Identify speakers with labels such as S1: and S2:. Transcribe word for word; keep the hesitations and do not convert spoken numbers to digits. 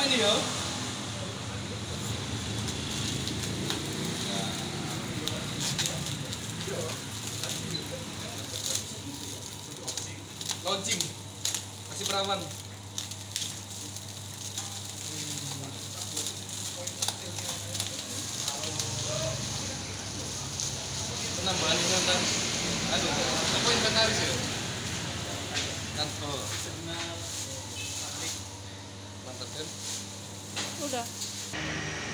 S1: ini yo. Launching. Masih perawan. Penambahan ingatan. Aduh, apa inventaris ya? Kantor. Mantap kan?
S2: Udah.